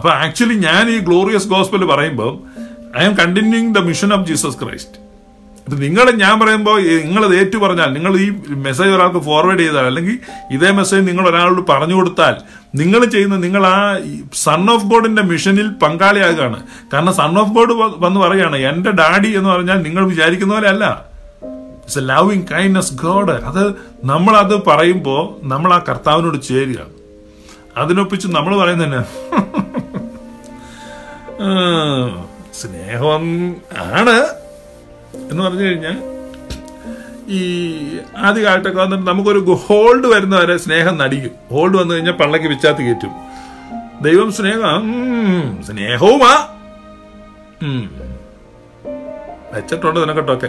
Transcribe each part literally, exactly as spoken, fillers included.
അപ്പൊ ആക്ച്വലി ഞാൻ ഈ ഗ്ലോറിയസ് ഗോസ്പൽ പറയുമ്പോൾ I am continuing the mission of Jesus Christ. അപ്പൊ നിങ്ങൾ ഞാൻ പറയുമ്പോൾ നിങ്ങളത് ഏറ്റു പറഞ്ഞാൽ, നിങ്ങൾ ഈ മെസ്സേജ് ഒരാൾക്ക് ഫോർവേഡ് ചെയ്താൽ, അല്ലെങ്കിൽ ഇതേ മെസ്സേജ് നിങ്ങൾ ഒരാളോട് പറഞ്ഞു കൊടുത്താൽ, നിങ്ങൾ ചെയ്യുന്ന നിങ്ങൾ ആ സൺ ഓഫ് ഗോഡിന്റെ മിഷനിൽ പങ്കാളിയാകുകയാണ്. കാരണം സൺ ഓഫ് ഗോഡ് വന്ന് പറയുകയാണ് എന്റെ ഡാഡി എന്ന് പറഞ്ഞാൽ നിങ്ങൾ വിചാരിക്കുന്ന പോലെ അല്ല, it's a loving kindness God. അത് നമ്മളത് പറയുമ്പോൾ നമ്മൾ ആ കർത്താവിനോട് ചേരുക. അതിനൊപ്പിച്ച് നമ്മൾ പറയുന്നതന്നെ സ്നേഹം ആണ് എന്ന് പറഞ്ഞു കഴിഞ്ഞാൽ, ഈ ആദ്യ കാലത്തൊക്കെ വന്നിട്ട് നമുക്കൊരു ഹോൾഡ് വരുന്നവരെ സ്നേഹം നടിക്കും. ഹോൾഡ് വന്നു കഴിഞ്ഞാൽ പള്ളക്ക് വിച്ചാത്തി കയറ്റും. ദൈവം സ്നേഹം സ്നേഹവുമാ വെച്ചിട്ടുണ്ട് നിനക്കെട്ടൊക്കെ.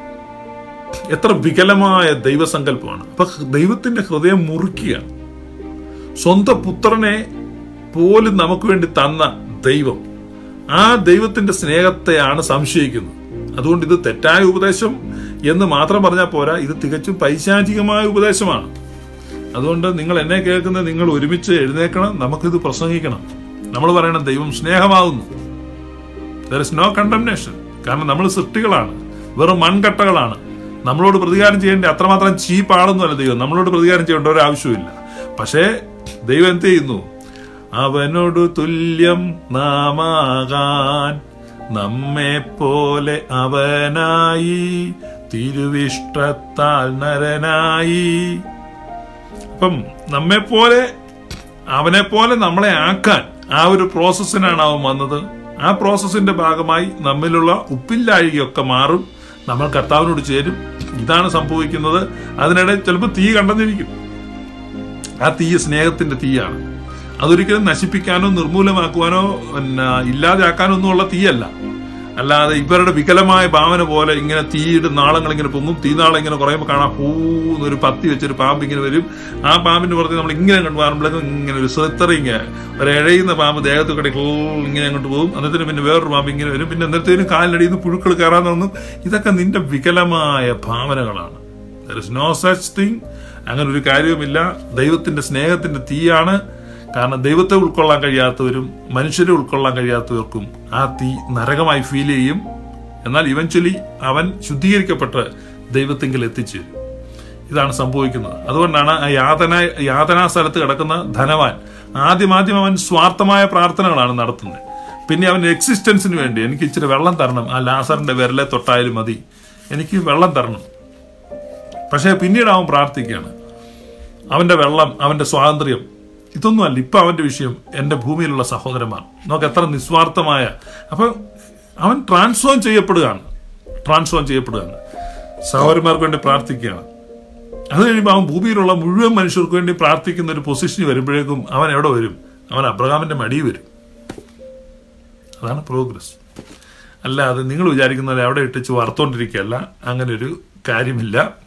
എത്ര വികലമായ ദൈവസങ്കല്പമാണ്. അപ്പൊ ദൈവത്തിന്റെ ഹൃദയം മുറിക്കുക. സ്വന്തം പുത്രനെ പോലും നമുക്ക് വേണ്ടി തന്ന ദൈവം, ആ ദൈവത്തിന്റെ സ്നേഹത്തെയാണ് സംശയിക്കുന്നത്. അതുകൊണ്ട് ഇത് തെറ്റായ ഉപദേശം എന്ന് മാത്രം പറഞ്ഞാൽ പോരാ, ഇത് തികച്ചും പൈശാചികമായ ഉപദേശമാണ്. അതുകൊണ്ട് നിങ്ങൾ എന്നെ കേൾക്കുന്നത്, നിങ്ങൾ ഒരുമിച്ച് എഴുന്നേക്കണം, നമുക്കിത് പ്രസംഗിക്കണം. നമ്മൾ പറയണം ദൈവം സ്നേഹമാകുന്നു. There is no condemnation. കാരണം നമ്മൾ സൃഷ്ടികളാണ്, വെറും മൺകട്ടകളാണ്. നമ്മളോട് പ്രതികാരം ചെയ്യേണ്ട അത്രമാത്രം ചീപ്പാളൊന്നുമല്ല ദൈവം. നമ്മളോട് പ്രതികാരം ചെയ്യേണ്ട ഒരു ആവശ്യമില്ല. പക്ഷേ ദൈവം എന്ത് ചെയ്യുന്നു? അവനോട് തുല്യം നാമാകാൻ നമ്മെ പോലെ അവനായി, തിരുവിഷ്ടത്താൽ നരനായി. അപ്പം നമ്മെ പോലെ അവനെ പോലെ നമ്മളെ ആക്കാൻ ആ ഒരു പ്രോസസ്സിനാണ് അവൻ വന്നത്. ആ പ്രോസസ്സിന്റെ ഭാഗമായി നമ്മിലുള്ള ഉപ്പില്ലാഴികയൊക്കെ മാറും, നമ്മൾ കർത്താവിനോട് ചേരും. ഇതാണ് സംഭവിക്കുന്നത്. അതിനിടെ ചിലപ്പോൾ തീ കണ്ടെന്നിരിക്കും. ആ തീ സ്നേഹത്തിന്റെ തീയാണ്. അതൊരിക്കലും നശിപ്പിക്കാനോ നിർമൂലമാക്കുവാനോ പിന്നെ ഇല്ലാതെയാക്കാനോ ഒന്നുമുള്ള തീയല്ല. അല്ലാതെ ഇവരുടെ വികലമായ ഭാവന പോലെ ഇങ്ങനെ തീയുടെ നാളങ്ങൾ ഇങ്ങനെ പൊങ്ങും. തീനാളം ഇങ്ങനെ കുറയുമ്പോൾ കാണാം പൂന്നൊരു പത്തി വെച്ചൊരു പാമ്പ് ഇങ്ങനെ വരും. ആ പാമ്പിന്റെ പുറത്ത് നമ്മൾ ഇങ്ങനെ കണ്ടു മാറുമ്പോഴേക്കും ഇങ്ങനെ ഒരു സെത്തറിങ്, ഒരു ഇഴയുന്ന പാമ്പ് ദേഹത്ത് കടി ഇങ്ങനെ അങ്ങോട്ട് പോകും. അന്നത്തിന് പിന്നെ വേറൊരു പാമ്പ് ഇങ്ങനെ വരും. പിന്നെ അന്നത്തേനും കാലിനടിയിൽ നിന്ന് പുഴുക്കൾ കയറാൻ തോന്നും. ഇതൊക്കെ നിന്റെ വികലമായ ഭാവനകളാണ്. There is no such thing. അങ്ങനെ ഒരു കാര്യവുമില്ല. ദൈവത്തിന്റെ സ്നേഹത്തിന്റെ തീയാണ്. കാരണം ദൈവത്തെ ഉൾക്കൊള്ളാൻ കഴിയാത്തവരും മനുഷ്യരെ ഉൾക്കൊള്ളാൻ കഴിയാത്തവർക്കും ആ തീ നരകമായി ഫീൽ ചെയ്യും. എന്നാൽ ഇവൻച്വലി അവൻ ശുദ്ധീകരിക്കപ്പെട്ട് ദൈവത്തെങ്കിൽ എത്തിച്ചേരും. ഇതാണ് സംഭവിക്കുന്നത്. അതുകൊണ്ടാണ് ആ യാതന യാതനാ സ്ഥലത്ത് കിടക്കുന്ന ധനവാൻ ആദ്യമാദ്യം അവൻ സ്വാർത്ഥമായ പ്രാർത്ഥനകളാണ് നടത്തുന്നത്. പിന്നെ അവന്റെ എക്സിസ്റ്റൻസിന് വേണ്ടി എനിക്ക് ഇച്ചിരി വെള്ളം തരണം, ആ ലാസറിന്റെ വിരലെ തൊട്ടായാലും മതി, എനിക്ക് വെള്ളം തരണം. പക്ഷെ പിന്നീട് അവൻ പ്രാർത്ഥിക്കുകയാണ് അവന്റെ വെള്ളം, അവന്റെ സ്വാതന്ത്ര്യം, ഇതൊന്നുമല്ല ഇപ്പൊ അവന്റെ വിഷയം. എന്റെ ഭൂമിയിലുള്ള സഹോദരന്മാർ നമുക്ക് എത്ര നിസ്വാർത്ഥമായ. അപ്പൊ അവൻ ട്രാൻസ്ഫോം ചെയ്യപ്പെടുകയാണ് ട്രാൻസ്ഫോം ചെയ്യപ്പെടുകയാണ് സഹോദരന്മാർക്ക് വേണ്ടി പ്രാർത്ഥിക്കുകയാണ്. അത് കഴിയുമ്പോൾ അവൻ ഭൂമിയിലുള്ള മുഴുവൻ മനുഷ്യർക്ക് വേണ്ടി പ്രാർത്ഥിക്കുന്ന ഒരു പൊസിഷനിൽ വരുമ്പോഴേക്കും അവൻ എവിടെ വരും? അവൻ അബ്രഹാമിന്റെ മടി വരും. അതാണ് പ്രോഗ്രസ്. അല്ലാതെ നിങ്ങൾ വിചാരിക്കുന്ന പോലെ അവിടെ ഇട്ടിച്ച് വറുത്തോണ്ടിരിക്കുകയല്ല. അങ്ങനെ ഒരു കാര്യമില്ല.